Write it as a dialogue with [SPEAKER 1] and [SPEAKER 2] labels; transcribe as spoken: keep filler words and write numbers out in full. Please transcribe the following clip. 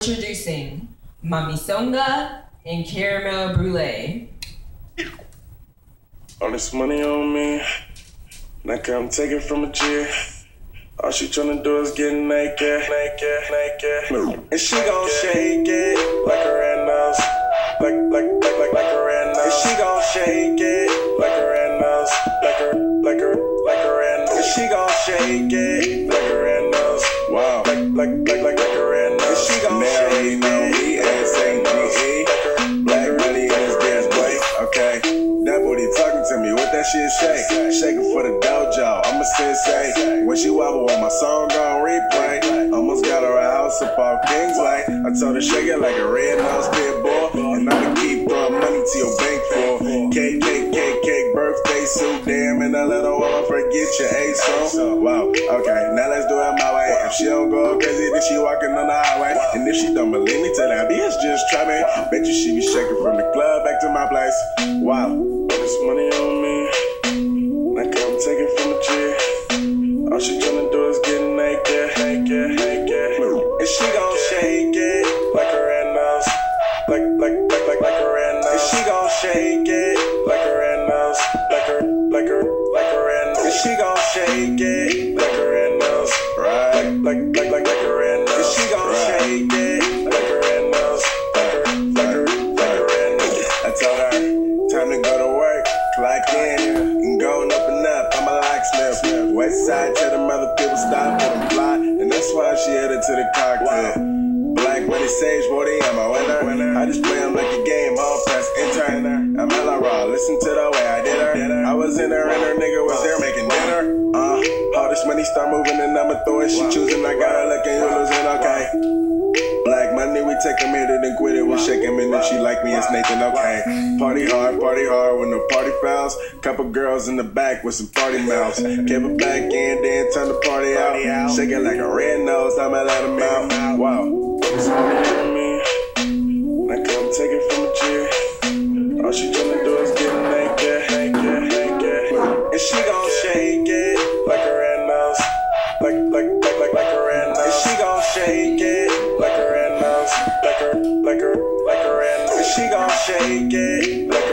[SPEAKER 1] Introducing Mamisonga and Caramel Brulee.
[SPEAKER 2] All this money on me, now come take it from a G. All she tryna do is get naked, naked, naked. And she gon' shake it like a red nose, like, like, like, like, like a red nose. And she gon' shake it like a red nose, like a, like a, like a red nose. And she gon' shake it like a red nose, wow, like, like, like, like, like a red nose. And she gon' shake it. Black money in his dance play, okay. That booty talking to me, what that shit shake? Shaking for the dojo, I'm a sensei. When she wobble on my song on replay, almost got her a house up off Kingsway. I told her shake it like a red nose pit bull, and I'ma keep throwing money to your bank for cake, cake, cake, cake, birthday suit, damn, and I let her woman forget your A song. Wow, okay, now let's do it my way. If she don't go crazy, then she walking on the highway. And if she don't believe me, tell that bitch just try me. Bet you she be shaking from the club back to my place. Wow, all this money on me, now come take it from the G. All she tryna do is get naked, naked, naked. And she gon' shake it like a red nose, like, like, like, like, like a red nose. And she gon' shake it like a red nose, like a, like a, like a red nose. And she gon' shake it like a red nose, right? Like, like, like, like a red nose. And she gon' shake it like a red nose, like a, like a, like a red nose. I told her, time to go to work, clock in, and going up and up, I'm a locksmith. West side till them other people stop for them fly, and that's why she headed to the cockpit. Black money sage, forty, I'm a winner. I just play them like a game, all press enter. I'm hella raw, listen to the way I did her. I was in her and her nigga was there making dinner. Uh, all this money start moving and I'ma throw it. She choosing, I got her looking, you losing, okay. Black money, we take them here, then quit it. We shake him, and if she like me, it's Nathan, okay. Party hard, party hard when the party fouls. Couple girls in the back with some party mouths. Keep it back in, then turn the party out. Shake it like a red nose, I'ma let them out. Wow. It's money on me, now come take it from a G. All she tryna do is get naked, naked, naked. And she gon' shake it like a red nose, like, like, like, like, like a red nose. And she gon' shake it like a red nose, like a, like a, like a red nose. And she gon' shake it like